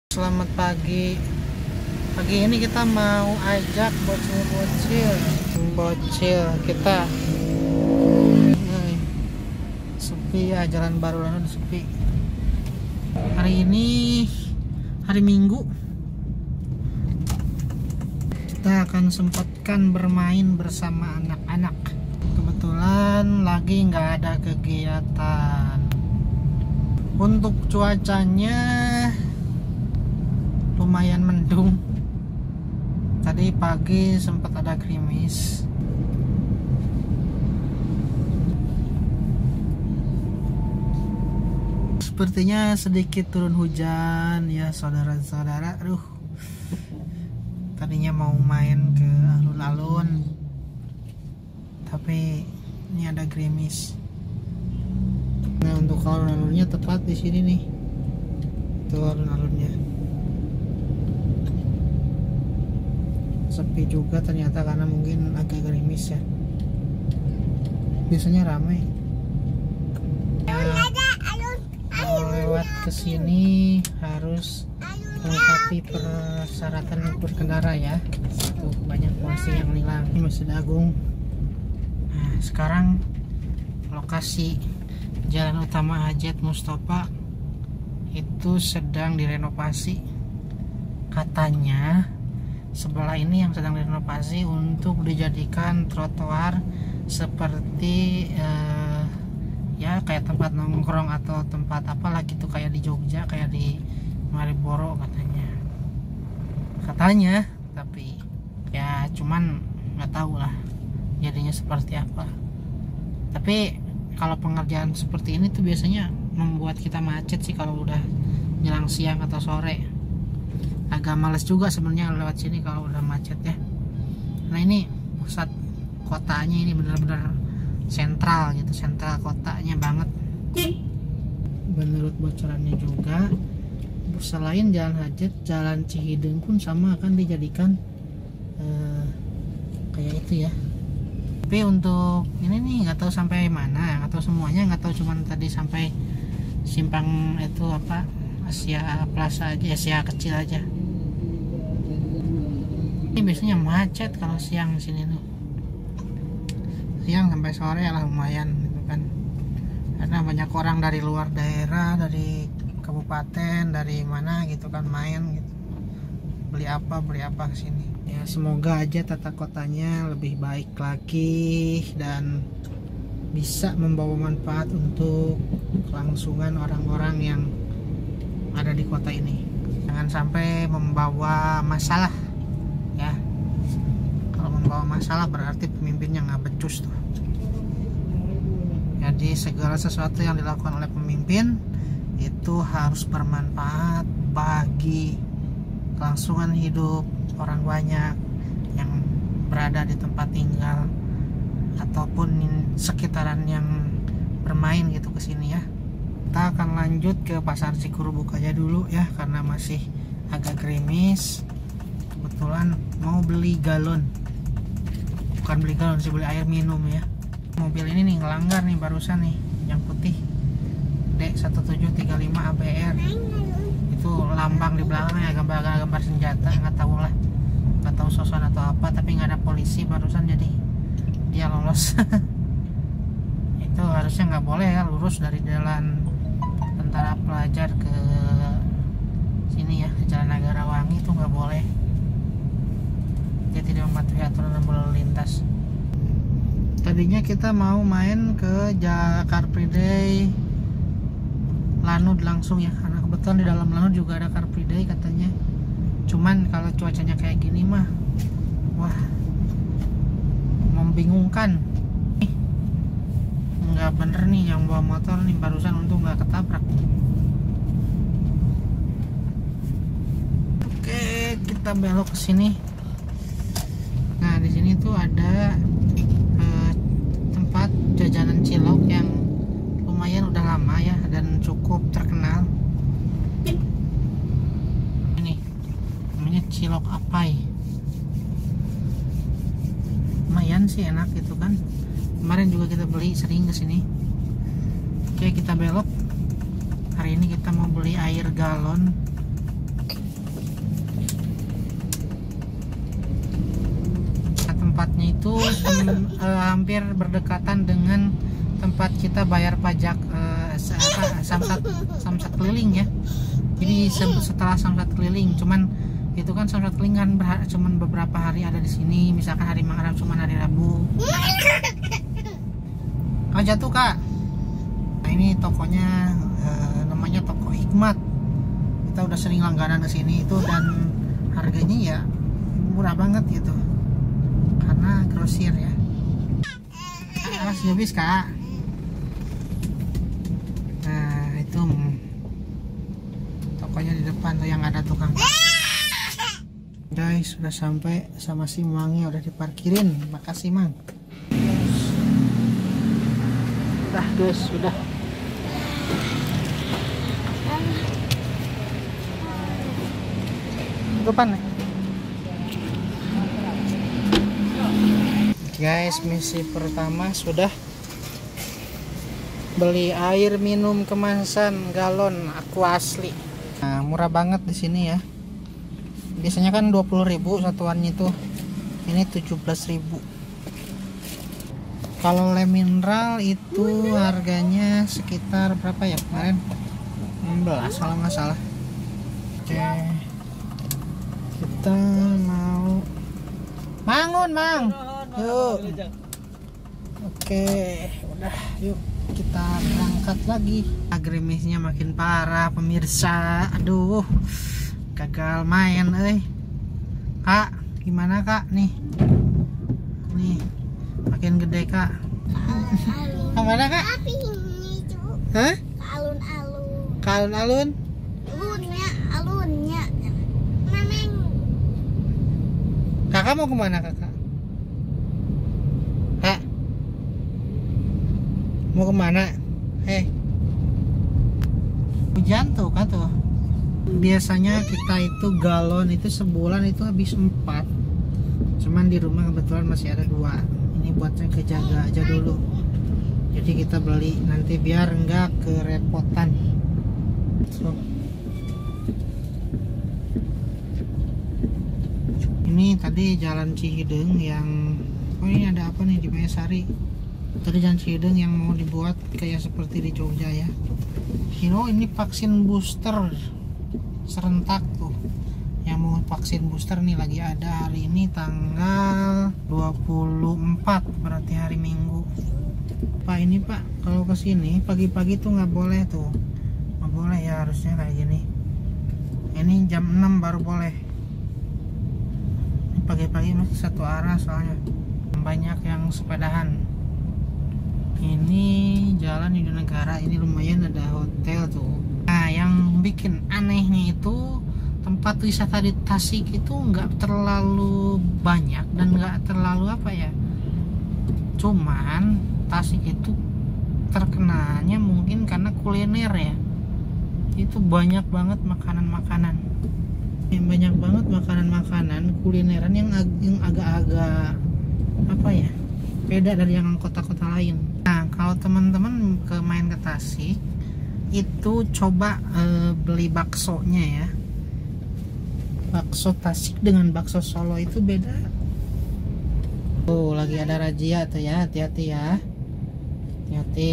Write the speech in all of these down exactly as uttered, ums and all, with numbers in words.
Selamat pagi. Pagi ini kita mau ajak bocil-bocil bocil kita. Nih, sepi ya, jalan baru lalu sepi. Hari ini hari Minggu. Kita akan sempatkan bermain bersama anak-anak. Kebetulan lagi nggak ada kegiatan. Untuk cuacanya lumayan mendung. Tadi pagi sempat ada gerimis. Sepertinya sedikit turun hujan ya saudara-saudara. Aduh, tadinya mau main ke alun-alun, tapi ini ada gerimis. Nah, untuk alun-alunnya tepat di sini nih. Itu alun-alunnya. Sepi juga ternyata karena mungkin agak gerimis ya. Biasanya ramai. Kalau lewat ke sini harus melengkapi persyaratan berkendara ya. Tuh banyak polisi yang hilang. Ini Masjid Agung. Nah, sekarang lokasi Jalan Utama Hajat Mustofa itu sedang direnovasi. Katanya sebelah ini yang sedang direnovasi untuk dijadikan trotoar seperti eh, ya kayak tempat nongkrong atau tempat apalah gitu, kayak di Jogja, kayak di Malioboro katanya. Katanya, tapi ya cuman nggak tahu lah jadinya seperti apa. Tapi kalau pengerjaan seperti ini tuh biasanya membuat kita macet sih kalau udah jelang siang atau sore. Agak males juga sebenarnya lewat sini kalau udah macet ya. Nah, ini pusat kotanya, ini benar-benar sentral gitu, sentral kotanya banget. Menurut bocorannya juga, selain Jalan Hajat, Jalan Cihideng pun sama akan dijadikan eh, kayak itu ya. Tapi untuk ini nih nggak tahu sampai mana, nggak tahu semuanya, nggak tahu cuman tadi sampai simpang itu apa Asia Plaza aja, Asia kecil aja. Ini biasanya macet kalau siang di sini tuh. Siang sampai sore lah lumayan gitu kan. Karena banyak orang dari luar daerah, dari kabupaten, dari mana gitu kan main gitu. Beli apa, beli apa ke sini. Ya semoga aja tata kotanya lebih baik lagi dan bisa membawa manfaat untuk kelangsungan orang-orang yang ada di kota ini. Jangan sampai membawa masalah ya. Kalau membawa masalah berarti pemimpinnya nggak becus tuh. Jadi segala sesuatu yang dilakukan oleh pemimpin itu harus bermanfaat bagi kelangsungan hidup orang banyak yang berada di tempat tinggal ataupun sekitaran yang bermain gitu ke sini ya. Kita akan lanjut ke Pasar Cikurubuk aja dulu ya, karena masih agak gerimis. Kebetulan mau beli galon, bukan beli galon sih, beli air minum ya. Mobil ini nih ngelanggar nih barusan nih, yang putih D satu tujuh tiga lima A B R. Itu lambang di belakangnya gambar-gambar senjata, nggak tahu lah, nggak tahu sosokan atau apa, tapi nggak ada polisi barusan, jadi dia lolos. Itu harusnya nggak boleh ya, lurus dari jalan Tentara Pelajar ke sini ya, Jalan Nagarawangi itu nggak boleh. Dia tidak mematuhi aturan lalu lintas. Tadinya kita mau main ke Car Free Day Lanud langsung ya, karena kebetulan di dalam Lanud juga ada Car Free Day katanya. Cuman kalau cuacanya kayak gini mah, wah, membingungkan. Nggak bener nih yang bawa motor nih, barusan untung nggak ketabrak. Oke, kita belok ke sini. Nah, di sini tuh ada eh, tempat jajanan cilok yang lumayan udah lama ya dan cukup terkenal. Ini namanya Cilok Apai. Lumayan sih, enak gitu kan. Kemarin juga kita beli, sering kesini. Oke, kita belok. Hari ini kita mau beli air galon itu um, uh, hampir berdekatan dengan tempat kita bayar pajak uh, apa, samsat samsat keliling ya. Jadi setelah samsat keliling, cuman itu kan samsat keliling kan berha- cuman beberapa hari ada di sini. Misalkan hari Muharram cuman hari Rabu. Oh jatuh kak. Nah ini tokonya uh, namanya toko Hikmat. Kita udah sering langganan ke sini itu, dan harganya ya murah banget gitu. Karena grosir ya. Mas habis kak. Nah itu tokonya di depan tuh yang ada tukang parkir. Guys sudah sampai sama si Mangnya, udah diparkirin. Makasih Mang. Udah guys sudah. Depan nih. Guys misi pertama sudah. Beli air minum kemasan galon Aqua asli. Nah, murah banget di sini ya. Biasanya kan dua puluh ribu satuannya itu. Ini tujuh belas ribu. Kalau lem mineral itu harganya sekitar berapa ya kemarin? enam belas kalau nggak salah. Oke. Kita mau bangun, Mang. Yuk. Oke, udah yuk. Kita berangkat lagi. Gerimisnya makin parah pemirsa. Aduh, gagal main eh. Kak, gimana kak nih? Nih, makin gede kak. Kemana kak? Hah? Alun-alun. Alun-alun? Alunnya, alunnya. Memang. Kakak mau kemana kakak? Kak? Mau kemana? Eh hujan tuh kan tuh. Biasanya kita itu galon itu sebulan itu habis empat. Cuman di rumah kebetulan masih ada dua. Ini buatnya kejaga aja dulu. Jadi kita beli nanti biar enggak kerepotan. So. Ini tadi jalan Cihideng yang oh ini ada apa nih di Mayasari. Tadi jalan Cihideng yang mau dibuat kayak seperti di Jogja ya. You know, ini vaksin booster serentak tuh. Yang mau vaksin booster nih lagi ada hari ini tanggal dua puluh empat, berarti hari Minggu. Pak ini Pak, kalau kesini pagi-pagi tuh nggak boleh tuh. Nggak boleh ya, harusnya kayak gini. Ini jam enam baru boleh. Ini pagi-pagi masih satu arah soalnya. Banyak yang sepedahan. Ini jalan di negara, ini lumayan ada hotel tuh. Nah yang bikin anehnya itu tempat wisata di Tasik itu nggak terlalu banyak dan nggak terlalu apa ya, cuman Tasik itu terkenalnya mungkin karena kuliner ya. Itu banyak banget makanan-makanan, banyak banget makanan-makanan kulineran yang ag yang agak-agak apa ya, beda dari yang kota-kota lain. Nah kalau teman-teman ke main ke Tasik itu coba e, beli baksonya ya. Bakso Tasik dengan bakso Solo itu beda. Tuh lagi ada razia tuh ya, hati-hati ya, hati-hati.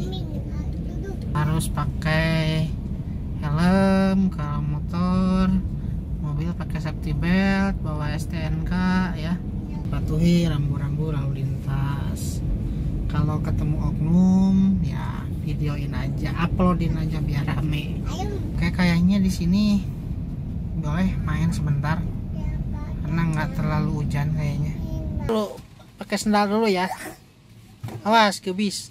Harus pakai helm kalau motor, mobil pakai safety belt, bawa S T N K ya. Patuhi rambu-rambu lalu lintas. Kalau ketemu oknum ya videoin aja, uploadin aja biar rame. Kayak kayaknya di sini boleh main sebentar karena nggak terlalu hujan kayaknya. Lu pakai sendal dulu ya. Awas gebis.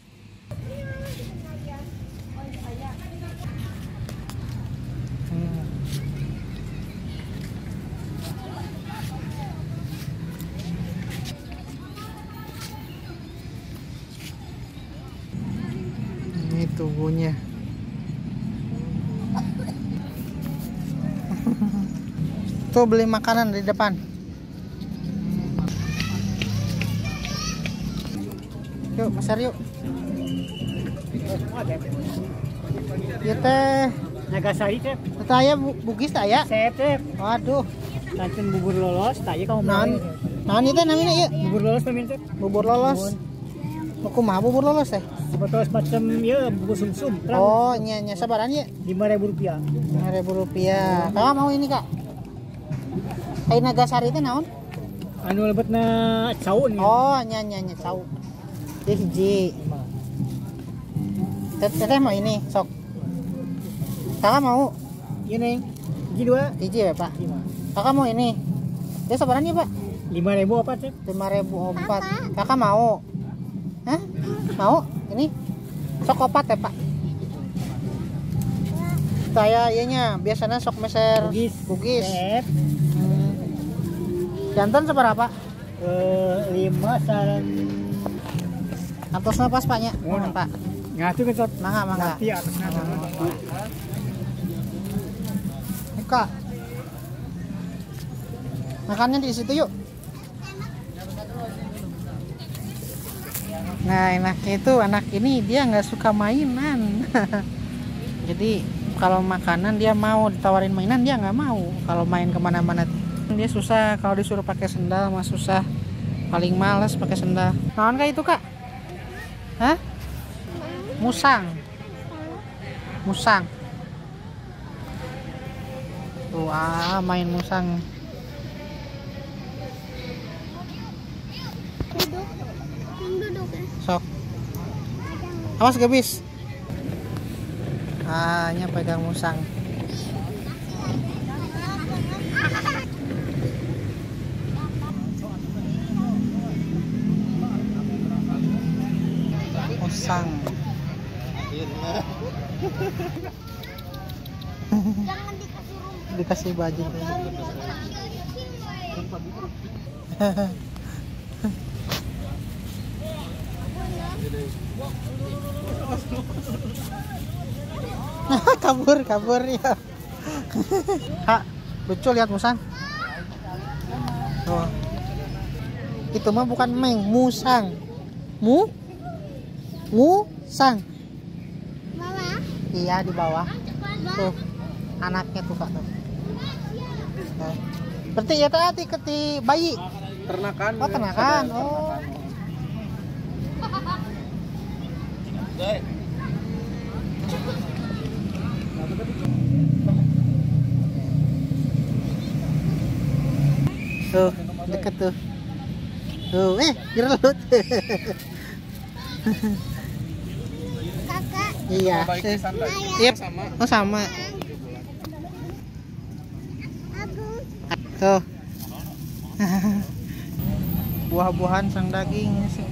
Ini tubuhnya. Tuh beli makanan di depan. Yuk, Mas Aryo. Ya teh. Nagasari teh. Tanya Bugis tak ya? Saya teh. Waduh. Lancen bubur lolos, tak ya kamu mau. Nah ini teh namanya ya Bubur lolos namanya teh. bubur lolos. Aku mah bubur lolos teh. Sebetulnya semacam ya bubur sumsum. Oh nya nya sabaran ya lima ribu rupiah. lima ribu rupiah. Kakak mau ini kak? Kayak Nagasari itu naon? Anu lebetna caun. Oh nya nya nya cau. Dia hiji. Teteh mau ini sok. Kakak mau? Ini hiji dua. Hiji ya pak. Lima. Kakak mau ini? Dia sabaran ya pak? Lima ribu apa sih? Lima ribu opat. Kakak mau? Hah? Mau? Ini? Sok opat ya pak? Saya ianya biasanya sok meser Bugis. bugis. Set. Hmm. Jantan seberapa? Eh, lima saran. Antosnya pas paknya? Oh, Oh, pak. Ngatu kan tot. Mangga mangga. Mati atasnya. Ini kak. Makannya di situ yuk. Nah enaknya itu anak ini dia nggak suka mainan. Jadi kalau makanan dia mau, ditawarin mainan dia nggak mau. Kalau main kemana-mana dia susah. Kalau disuruh pakai sendal mah susah. Paling males pakai sendal. Naon kayak itu kak? Hah? Musang. Musang. Tuh ah main musang. Duduk. Yang duduk ya. Sok. Awas gebis. Ah, nya pegang musang. Musang. Jangan dikasih rumput. Dikasih baju. kabur kabur ya. Kak, lucu lihat musang. Oh. Itu mah bukan meng, musang. Mu? Musang. Mama. Iya di bawah. Tuh. Anaknya tuh Kak tuh. Nah. Berarti ya tadi keti bayi. Ternakan. Oh, ternakan. Oh. Tuh, deket tuh. Tuh, eh, gerelut. Kakak. Iya. Iya, sama. Oh, sama. Aku. Tuh. Buah-buahan sang daging sih.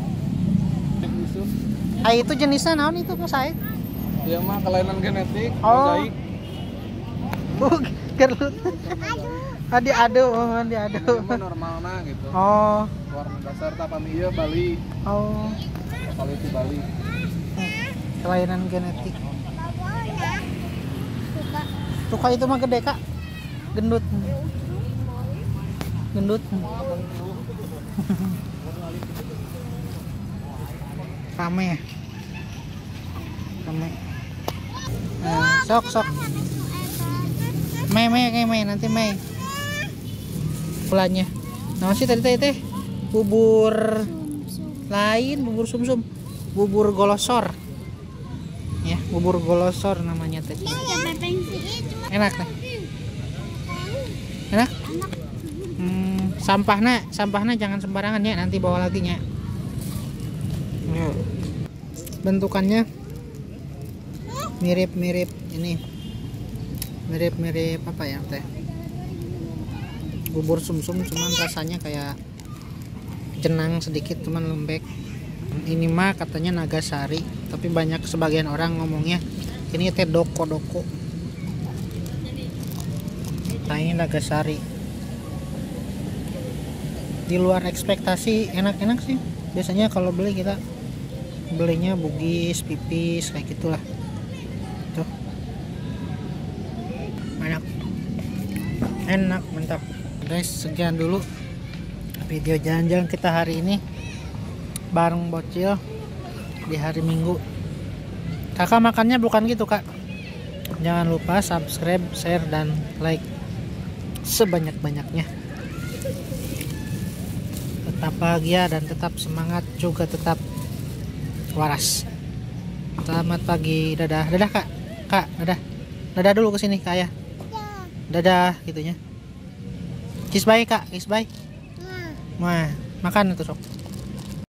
Ah, itu jenisnya naon itu Mas Said? Iya mah kelainan genetik, Oh. mozaik. Oh, gerelut. Aduh. Adi adu, oh, adi adu. Ini mah normalna gitu. Oh, Warna dasar tapami ieu Bali, oh. Bali itu Bali. Kelainan genetik. Bawahnya. Suka. Tuh Kak, itu mah gede Kak. Gendut. Gendut. Rame ya? Rame. Nah, sok sok. Mei mei kayak mei nanti mei. Pulangnya. Nah sih tadi tadi teh bubur lain, bubur sumsum, bubur golosor. Ya, bubur golosor namanya teh. Enak teh. Enak? Hmm, sampahnya, sampahnya jangan sembarangan ya, nanti bawa lagi nya. Bentukannya mirip-mirip ini. Mirip-mirip apa ya teh? Bubur sumsum cuman rasanya kayak jenang sedikit cuman lembek. Ini mah katanya Nagasari, tapi banyak sebagian orang ngomongnya ini teh doko-doko. Nah ini Nagasari. Di luar ekspektasi, enak-enak sih. Biasanya kalau beli kita belinya bugis, pipis kayak gitulah. Tuh. Enak. Enak, mantap. Guys, sekian dulu video jalan-jalan kita hari ini bareng bocil di hari Minggu. Kakak makannya bukan gitu Kak. Jangan lupa subscribe, share, dan like sebanyak-banyaknya. tetap bahagia dan tetap semangat, juga tetap waras. Selamat pagi, dadah, dadah kak, kak, dadah, dadah dulu ke sini kak ya, dadah gitunya. Kiss bye kak, kiss bye. Wah, makan itu sok.